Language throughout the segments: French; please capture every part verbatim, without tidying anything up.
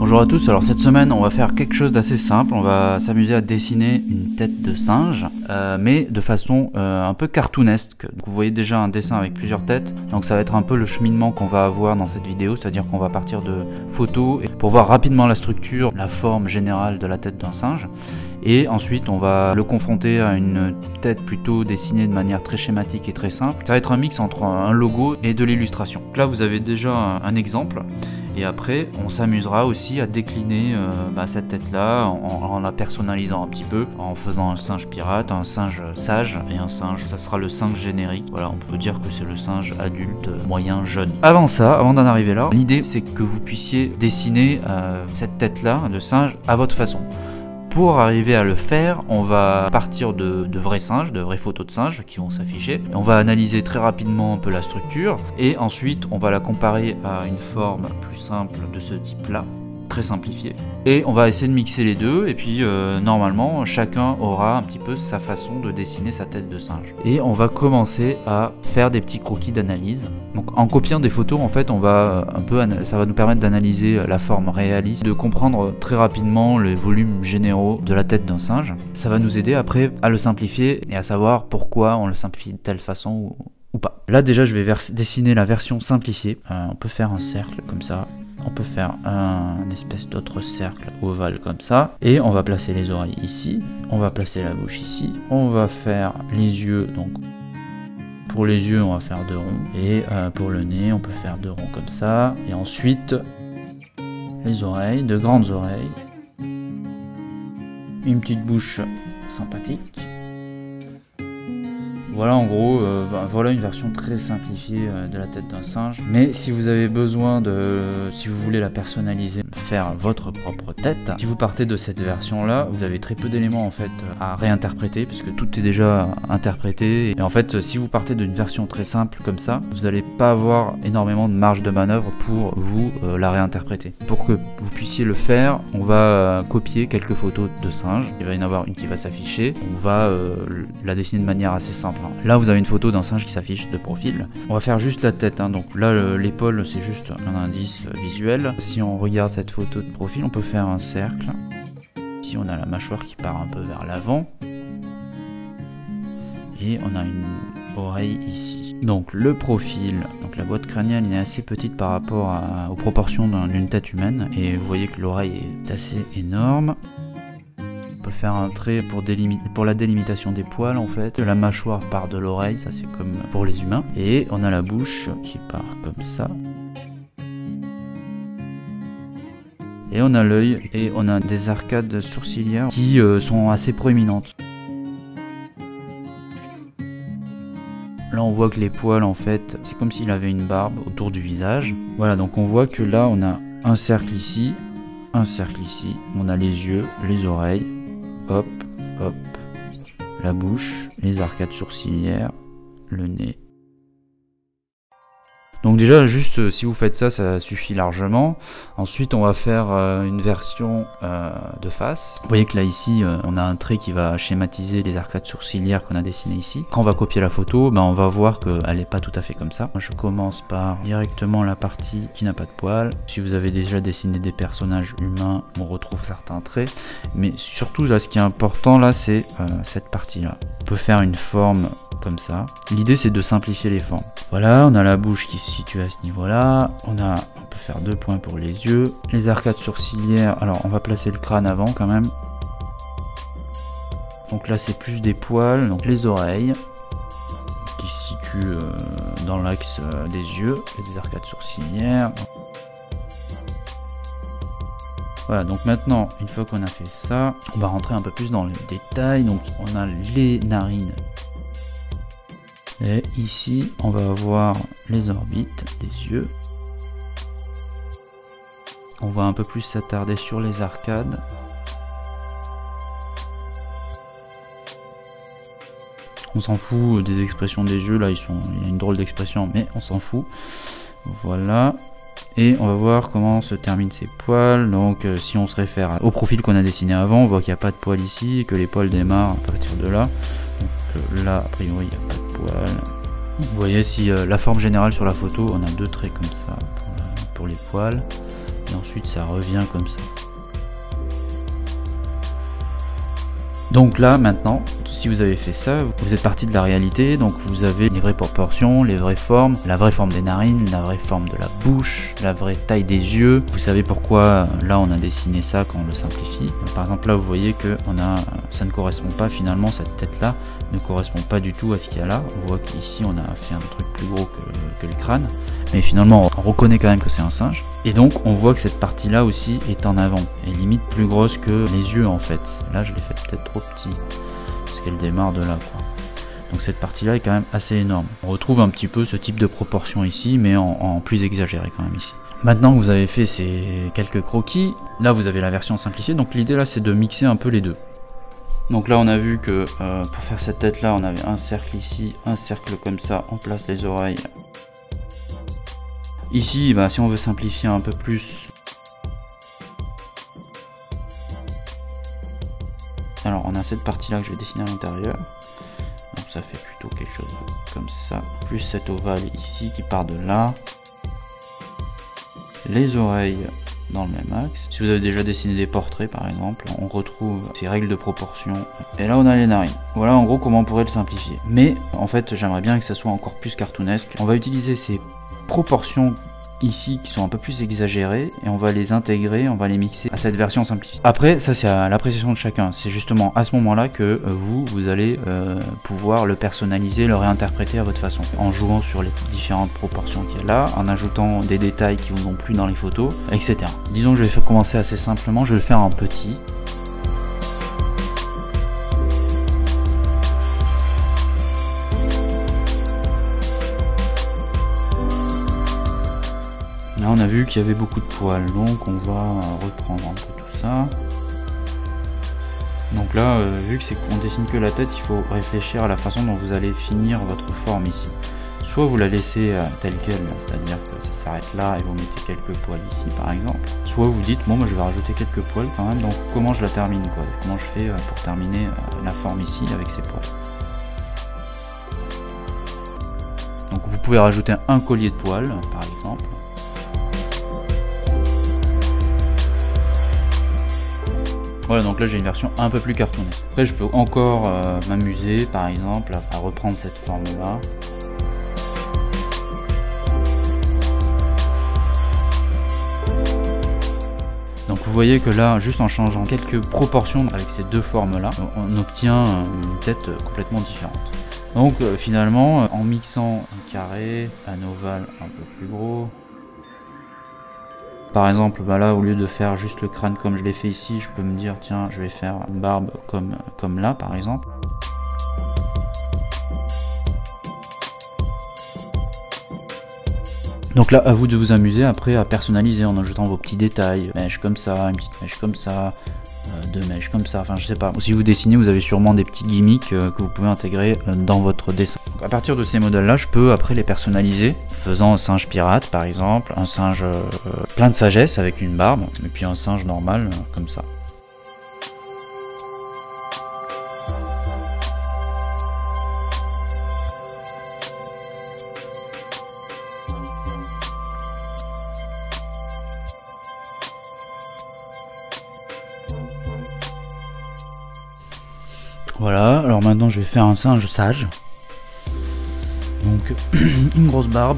Bonjour à tous, alors cette semaine on va faire quelque chose d'assez simple, on va s'amuser à dessiner une tête de singe, euh, mais de façon euh, un peu cartoonesque. Donc vous voyez déjà un dessin avec plusieurs têtes, donc ça va être un peu le cheminement qu'on va avoir dans cette vidéo, c'est-à-dire qu'on va partir de photos pour voir rapidement la structure, la forme générale de la tête d'un singe. Et ensuite on va le confronter à une tête plutôt dessinée de manière très schématique et très simple. Ça va être un mix entre un logo et de l'illustration. Là vous avez déjà un, un exemple. Et après on s'amusera aussi à décliner euh, bah, cette tête là en, en la personnalisant un petit peu, en faisant un singe pirate, un singe sage et un singe, ça sera le singe générique. Voilà, on peut dire que c'est le singe adulte, moyen, jeune. Avant ça, avant d'en arriver là, l'idée c'est que vous puissiez dessiner euh, cette tête là de singe à votre façon. Pour arriver à le faire, on va partir de, de vrais singes, de vraies photos de singes qui vont s'afficher. On va analyser très rapidement un peu la structure et ensuite on va la comparer à une forme plus simple de ce type-là, très simplifiée. Et on va essayer de mixer les deux et puis euh, normalement chacun aura un petit peu sa façon de dessiner sa tête de singe. Et on va commencer à faire des petits croquis d'analyse. Donc en copiant des photos, en fait, on va un peu, ça va nous permettre d'analyser la forme réaliste, de comprendre très rapidement les volumes généraux de la tête d'un singe. Ça va nous aider après à le simplifier et à savoir pourquoi on le simplifie de telle façon ou, ou pas. Là déjà, je vais dessiner la version simplifiée. Euh, on peut faire un cercle comme ça. On peut faire un, une espèce d'autre cercle ovale comme ça. Et on va placer les oreilles ici. On va placer la bouche ici. On va faire les yeux, donc... Pour les yeux, on va faire deux ronds. Et euh, pour le nez, on peut faire deux ronds comme ça. Et ensuite, les oreilles, de grandes oreilles. Une petite bouche sympathique. Voilà en gros, euh, bah, voilà une version très simplifiée euh, de la tête d'un singe. Mais si vous avez besoin de, si vous voulez la personnaliser, faire votre propre tête, si vous partez de cette version là, vous avez très peu d'éléments en fait à réinterpréter puisque tout est déjà interprété. Et en fait, si vous partez d'une version très simple comme ça, vous n'allez pas avoir énormément de marge de manœuvre pour vous euh, la réinterpréter. Pour que vous puissiez le faire, on va euh, copier quelques photos de singes. Il va y en avoir une qui va s'afficher. On va euh, la dessiner de manière assez simple. Là vous avez une photo d'un singe qui s'affiche de profil. On va faire juste la tête, hein. Donc là l'épaule c'est juste un indice visuel. Si on regarde cette photo de profil, on peut faire un cercle. Ici on a la mâchoire qui part un peu vers l'avant. Et on a une oreille ici. Donc le profil, donc la boîte crânienne est assez petite par rapport à, aux proportions d'une tête humaine. Et vous voyez que l'oreille est assez énorme. On peut faire un trait pour, pour la délimitation des poils en fait. La mâchoire part de l'oreille, ça c'est comme pour les humains. Et on a la bouche qui part comme ça. Et on a l'œil et on a des arcades sourcilières qui euh, sont assez proéminentes. Là on voit que les poils en fait, c'est comme s'il avait une barbe autour du visage. Voilà, donc on voit que là on a un cercle ici, un cercle ici. On a les yeux, les oreilles. Hop, hop, la bouche, les arcades sourcilières, le nez. Donc déjà, juste euh, si vous faites ça, ça suffit largement. Ensuite, on va faire euh, une version euh, de face. Vous voyez que là, ici, euh, on a un trait qui va schématiser les arcades sourcilières qu'on a dessinées ici. Quand on va copier la photo, ben, on va voir qu'elle n'est pas tout à fait comme ça. Moi, je commence par directement la partie qui n'a pas de poils. Si vous avez déjà dessiné des personnages humains, on retrouve certains traits. Mais surtout, là, ce qui est important, là, c'est euh, cette partie-là. On peut faire une forme comme ça. L'idée c'est de simplifier les formes. Voilà, on a la bouche qui se situe à ce niveau-là. On a, on peut faire deux points pour les yeux. Les arcades sourcilières. Alors on va placer le crâne avant quand même. Donc là c'est plus des poils. Donc les oreilles qui se situent euh, dans l'axe euh, des yeux. Les arcades sourcilières. Voilà, donc maintenant, une fois qu'on a fait ça, on va rentrer un peu plus dans les détails. Donc on a les narines. Et ici, on va avoir les orbites des yeux. On va un peu plus s'attarder sur les arcades. On s'en fout des expressions des yeux, là ils sont, il y a une drôle d'expression, mais on s'en fout. Voilà. Et on va voir comment se terminent ces poils. Donc euh, si on se réfère au profil qu'on a dessiné avant, on voit qu'il n'y a pas de poils ici, et que les poils démarrent à partir de là. Donc euh, là, a priori, il n'y a pas de poils. Vous voyez, si euh, la forme générale sur la photo, on a deux traits comme ça pour, euh, pour les poils. et ensuite ça revient comme ça. Donc là maintenant, si vous avez fait ça, vous êtes parti de la réalité, donc vous avez les vraies proportions, les vraies formes, la vraie forme des narines, la vraie forme de la bouche, la vraie taille des yeux. Vous savez pourquoi là on a dessiné ça quand on le simplifie. Par exemple là vous voyez que on a, ça ne correspond pas finalement, cette tête là ne correspond pas du tout à ce qu'il y a là. On voit qu'ici on a fait un truc plus gros que, que le crâne. Mais finalement on reconnaît quand même que c'est un singe. Et donc on voit que cette partie là aussi est en avant, et limite plus grosse que les yeux en fait. Là je l'ai fait peut-être trop petit, parce qu'elle démarre de là quoi. Donc cette partie là est quand même assez énorme. On retrouve un petit peu ce type de proportion ici, mais en, en plus exagéré quand même ici. Maintenant que vous avez fait ces quelques croquis, là vous avez la version simplifiée, donc l'idée là c'est de mixer un peu les deux. Donc là on a vu que euh, pour faire cette tête là on avait un cercle ici, un cercle comme ça, on place les oreilles. Ici, bah, si on veut simplifier un peu plus, alors on a cette partie là que je vais dessiner à l'intérieur, donc ça fait plutôt quelque chose comme ça, plus cet ovale ici qui part de là, les oreilles dans le même axe. Si vous avez déjà dessiné des portraits par exemple, on retrouve ces règles de proportion, et là on a les narines. Voilà en gros comment on pourrait le simplifier, mais en fait j'aimerais bien que ça soit encore plus cartoonesque. On va utiliser ces proportions ici qui sont un peu plus exagérées et on va les intégrer, on va les mixer à cette version simplifiée. Après ça c'est à l'appréciation de chacun, c'est justement à ce moment là que euh, vous vous allez euh, pouvoir le personnaliser, le réinterpréter à votre façon, en jouant sur les différentes proportions qu'il y a là, en ajoutant des détails qui vous n'ont plus dans les photos, etc. Disons que je vais faire commencer assez simplement, je vais le faire en petit. Là on a vu qu'il y avait beaucoup de poils, donc on va reprendre un peu tout ça. Donc là, euh, vu que c'est qu'on dessine que la tête, il faut réfléchir à la façon dont vous allez finir votre forme ici. Soit vous la laissez euh, telle quelle, c'est-à-dire que ça s'arrête là et vous mettez quelques poils ici par exemple. Soit vous dites, bon moi je vais rajouter quelques poils quand même, donc comment je la termine quoi, comment je fais euh, pour terminer euh, la forme ici avec ces poils. Donc vous pouvez rajouter un collier de poils par exemple. Voilà, donc là j'ai une version un peu plus cartoonesque. Après je peux encore euh, m'amuser par exemple à reprendre cette forme là. Donc vous voyez que là, juste en changeant quelques proportions avec ces deux formes là, on obtient une tête complètement différente. Donc euh, finalement, en mixant un carré, un ovale un peu plus gros, par exemple, bah là, au lieu de faire juste le crâne comme je l'ai fait ici, je peux me dire, tiens, je vais faire une barbe comme, comme là, par exemple. Donc là, à vous de vous amuser après à personnaliser en ajoutant vos petits détails. Mèche comme ça, une petite mèche comme ça, euh, deux mèches comme ça, enfin je sais pas. Si vous dessinez, vous avez sûrement des petits gimmicks euh, que vous pouvez intégrer euh, dans votre dessin. Donc à partir de ces modèles-là, je peux après les personnaliser, faisant un singe pirate par exemple, un singe euh, plein de sagesse avec une barbe, et puis un singe normal euh, comme ça. Voilà, alors maintenant je vais faire un singe sage. Donc une grosse barbe.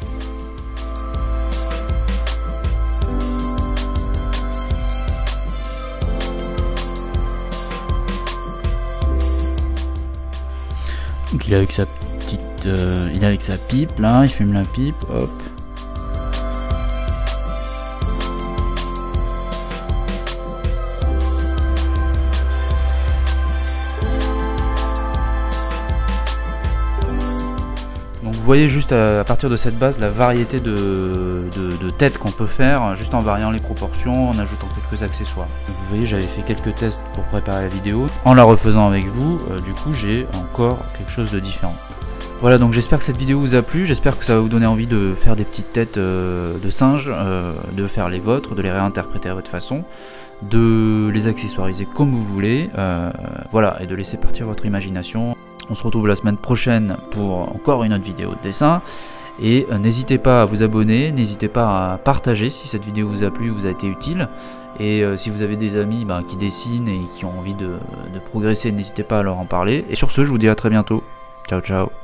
Donc il est avec sa petite, euh, il est avec sa pipe là, il fume la pipe, hop. Donc vous voyez juste à, à partir de cette base la variété de, de, de têtes qu'on peut faire juste en variant les proportions, en ajoutant quelques accessoires. Donc vous voyez j'avais fait quelques tests pour préparer la vidéo. En la refaisant avec vous, euh, du coup j'ai encore quelque chose de différent. Voilà, donc j'espère que cette vidéo vous a plu, j'espère que ça va vous donner envie de faire des petites têtes euh, de singes, euh, de faire les vôtres, de les réinterpréter à votre façon, de les accessoiriser comme vous voulez, euh, voilà, et de laisser partir votre imagination. On se retrouve la semaine prochaine pour encore une autre vidéo de dessin. Et euh, n'hésitez pas à vous abonner, n'hésitez pas à partager si cette vidéo vous a plu, vous a été utile. Et euh, si vous avez des amis bah, qui dessinent et qui ont envie de, de progresser, n'hésitez pas à leur en parler. Et sur ce, je vous dis à très bientôt. Ciao ciao.